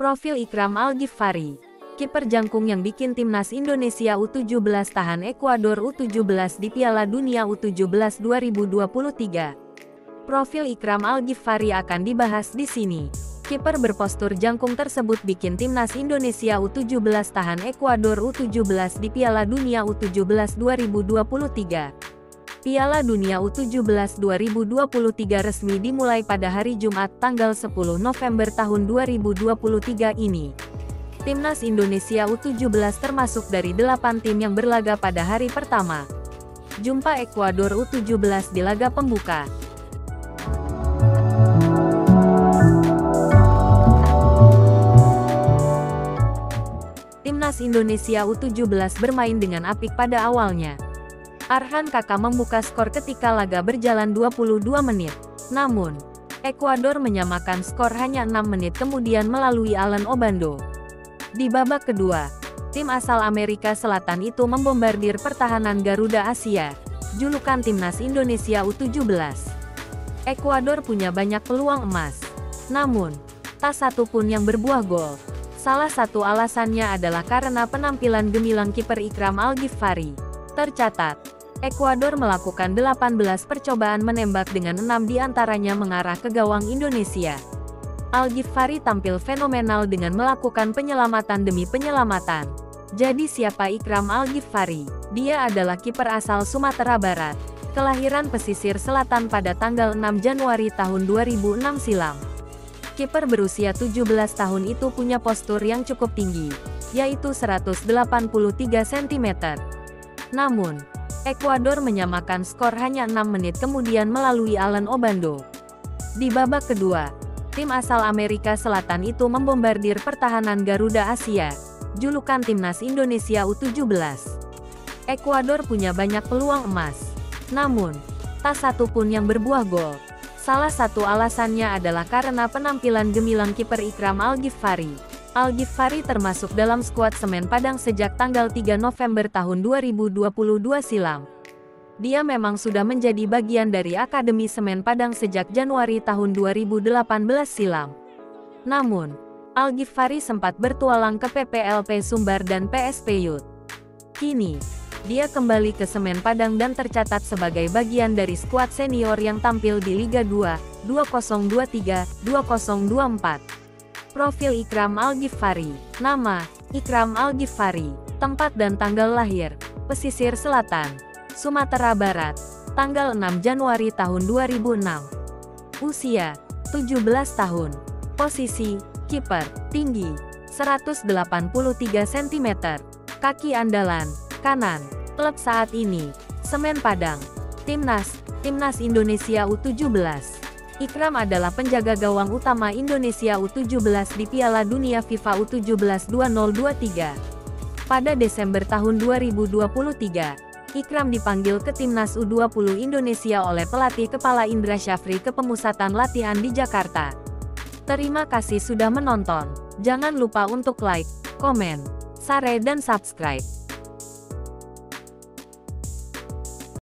Profil Ikram Al-Ghifari, kiper jangkung yang bikin timnas Indonesia U17 tahan Ekuador U17 di Piala Dunia U17 2023. Profil Ikram Al-Ghifari akan dibahas di sini. Kiper berpostur jangkung tersebut bikin timnas Indonesia U17 tahan Ekuador U17 di Piala Dunia U17 2023. Piala Dunia U17 2023 resmi dimulai pada hari Jumat tanggal 10 November tahun 2023 ini. Timnas Indonesia U17 termasuk dari 8 tim yang berlaga pada hari pertama. Jumpa Ekuador U17 di laga pembuka. Timnas Indonesia U17 bermain dengan apik pada awalnya. Arhan Kakak membuka skor ketika laga berjalan 22 menit. Namun, Ekuador menyamakan skor hanya 6 menit kemudian melalui Alan Obando. Di babak kedua, tim asal Amerika Selatan itu membombardir pertahanan Garuda Asia, julukan timnas Indonesia U17. Ekuador punya banyak peluang emas. Namun, tak satu pun yang berbuah gol. Salah satu alasannya adalah karena penampilan gemilang kiper Ikram Al-Ghifari. Tercatat, Ekuador melakukan 18 percobaan menembak dengan 6 diantaranya mengarah ke gawang Indonesia. Al-Ghifari tampil fenomenal dengan melakukan penyelamatan demi penyelamatan. Jadi siapa Ikram Al-Ghifari? Dia adalah kiper asal Sumatera Barat, kelahiran pesisir selatan pada tanggal 6 Januari tahun 2006 silam. Kiper berusia 17 tahun itu punya postur yang cukup tinggi, yaitu 183 cm. Namun, Ekuador menyamakan skor hanya 6 menit kemudian melalui Alan Obando. Di babak kedua, tim asal Amerika Selatan itu membombardir pertahanan Garuda Asia, julukan timnas Indonesia U17. Ekuador punya banyak peluang emas. Namun, tak satu pun yang berbuah gol. Salah satu alasannya adalah karena penampilan gemilang kiper Ikram Al-Ghifari. Al-Ghifari termasuk dalam skuad Semen Padang sejak tanggal 3 November tahun 2022 silam. Dia memang sudah menjadi bagian dari Akademi Semen Padang sejak Januari tahun 2018 silam. Namun, Al-Ghifari sempat bertualang ke PPLP Sumbar dan PSP Youth. Kini, dia kembali ke Semen Padang dan tercatat sebagai bagian dari skuad senior yang tampil di Liga 2, 2023, 2024. Profil Ikram Al-Ghifari. Nama, Ikram Al-Ghifari. Tempat dan tanggal lahir, pesisir selatan, Sumatera Barat, tanggal 6 Januari tahun 2006. Usia, 17 tahun. Posisi, kiper, tinggi, 183 cm. Kaki andalan, kanan. Klub saat ini, Semen Padang. Timnas Indonesia U17. Ikram adalah penjaga gawang utama Indonesia U17 di Piala Dunia FIFA U17 2023. Pada Desember tahun 2023, Ikram dipanggil ke Timnas U20 Indonesia oleh pelatih kepala Indra Syafri ke pemusatan latihan di Jakarta. Terima kasih sudah menonton. Jangan lupa untuk like, komen, share dan subscribe.